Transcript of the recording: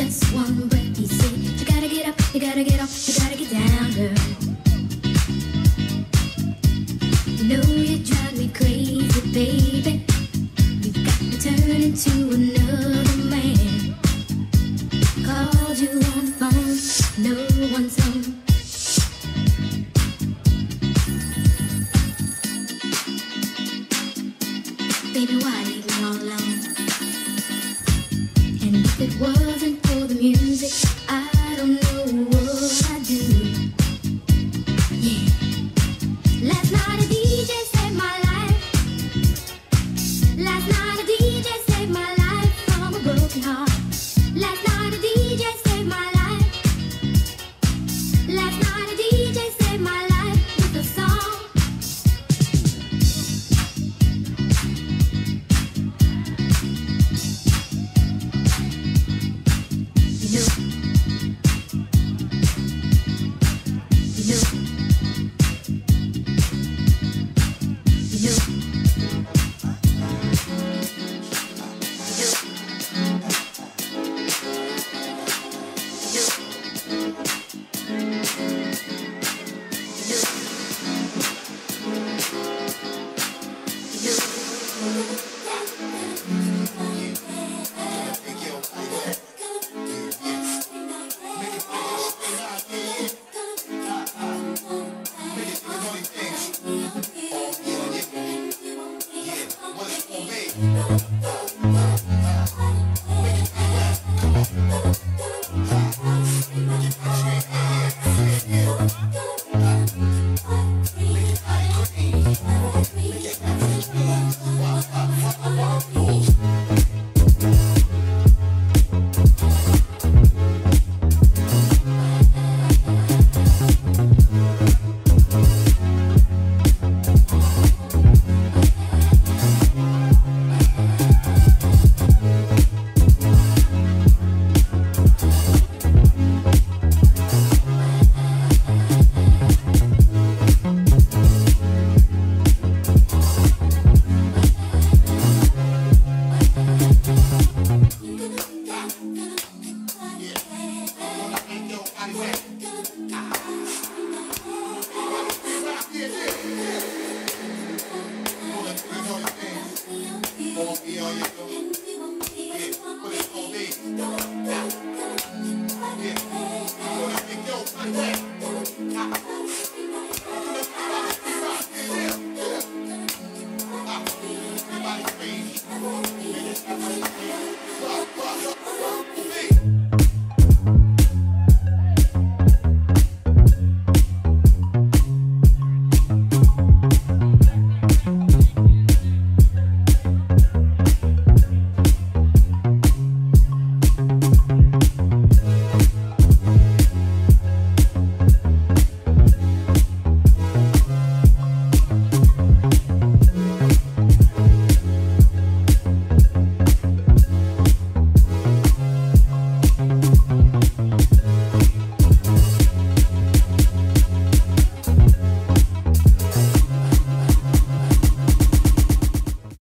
just one breath. He said, you gotta get up, you gotta get off, you gotta get down, girl. You know you drive me crazy, baby. You've got me turning to another man. Called you on the phone, no one's home. Baby, why leave me all alone? And if it wasn't for the music, I don't know what I'd do. Yeah. Last night a DJ saved my life. Last night a DJ saved my life from a broken heart. Last night a DJ saved my life. Last night a DJ saved my life with a song. You know, Yeah, what's for me?